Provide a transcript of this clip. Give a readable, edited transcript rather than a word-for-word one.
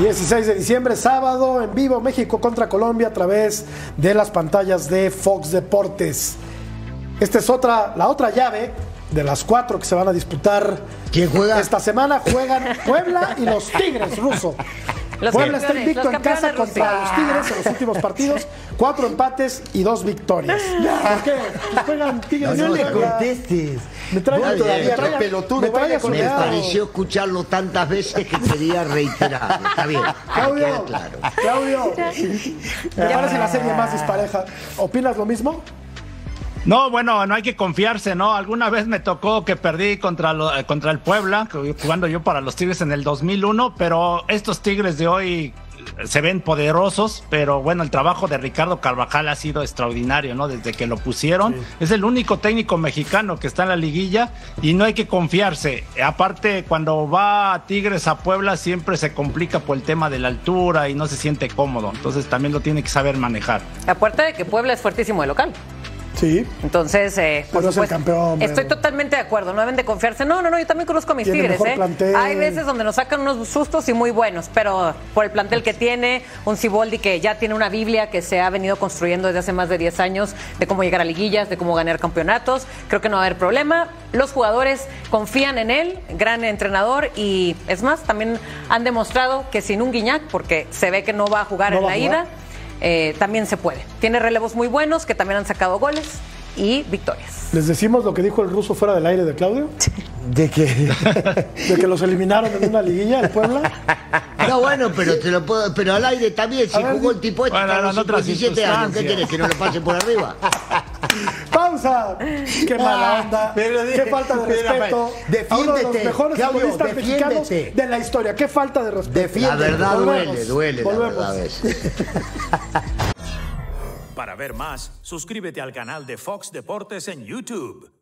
16 de diciembre, sábado, en vivo, México contra Colombia a través de las pantallas de Fox Deportes. Esta es la otra llave de las 4 que se van a disputar. ¿Quién juega? Esta semana juegan Puebla y los Tigres, Ruso. Puebla está invicto en casa contra los Tigres en los últimos partidos, 4 empates y 2 victorias. ¿Por qué? Pues juegan Tigres. No le contestes. Me pareció escucharlo tantas veces que quería reiterar. Está bien. Claudio, claro. Claudio, me parece la serie más dispareja. ¿Opinas lo mismo? No, bueno, no hay que confiarse, ¿no? Alguna vez me tocó que perdí contra el Puebla, jugando yo para los Tigres en el 2001, pero estos Tigres de hoy se ven poderosos, pero bueno, el trabajo de Ricardo Carvajal ha sido extraordinario, ¿no? Desde que lo pusieron, sí. Es el único técnico mexicano que está en la liguilla y no hay que confiarse. Aparte, cuando va a Tigres a Puebla siempre se complica por el tema de la altura y no se siente cómodo, entonces también lo tiene que saber manejar. Aparte de que Puebla es fuertísimo de local. Sí. Entonces, por supuesto, es el campeón, estoy totalmente de acuerdo. No deben de confiarse. No, yo también conozco a mis Tigres. Hay veces donde nos sacan unos sustos y muy buenos, pero por el plantel que tiene, un Siboldi que ya tiene una Biblia que se ha venido construyendo desde hace más de 10 años de cómo llegar a liguillas, de cómo ganar campeonatos. Creo que no va a haber problema. Los jugadores confían en él, gran entrenador, y es más, también han demostrado que sin un Guiñac, porque se ve que no va a jugar en la ida, también se puede. Tiene relevos muy buenos que también han sacado goles y victorias. ¿Les decimos lo que dijo el Ruso fuera del aire de Claudio? ¿De qué? De que los eliminaron en una liguilla, el Puebla. No, bueno, pero te lo puedo, pero al aire también, si jugó el tipo este a los 17 años, ¿qué querés? ¿Que no lo pase por arriba? ¡Pausa! ¡Qué mala onda! ¡Qué falta de respeto! Defiéndete, a uno de los mejores Claudio, futbolistas mexicanos de la historia. ¡Qué falta de respeto! Defiéndete. La verdad duele, Volvemos. la verdad es. Para ver más, suscríbete al canal de Fox Deportes en YouTube.